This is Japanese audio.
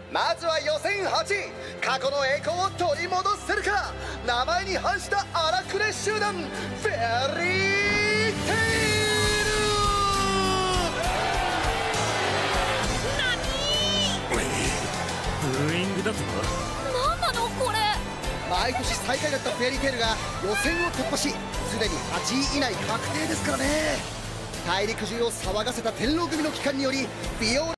まずは予選8位、過去の栄光を取り戻せるか。名前に反した荒くれ集団、フェリーテイル。 ブーイングだぞ。 何なのこれ。 毎年最下位だったフェアリーテールが予選を突破し、すでに8位以内確定ですからね。大陸中を騒がせた天狼組の帰還によりビオ